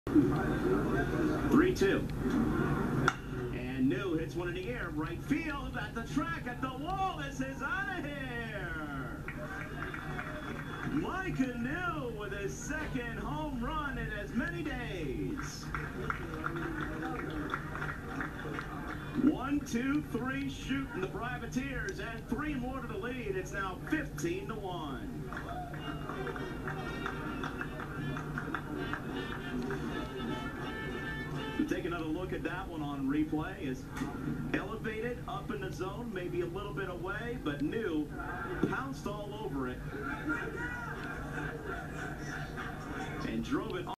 3-2. And Niu hits one in the air, right field, at the track, at the wall. This is out of here. Maika Niu with his second home run in as many days. 1, 2, 3 shooting the Privateers, and 3 more to the lead. It's now 15-1. Take another look at that one on replay. Is elevated up in the zone, maybe a little bit away, but Niu pounced all over it and drove it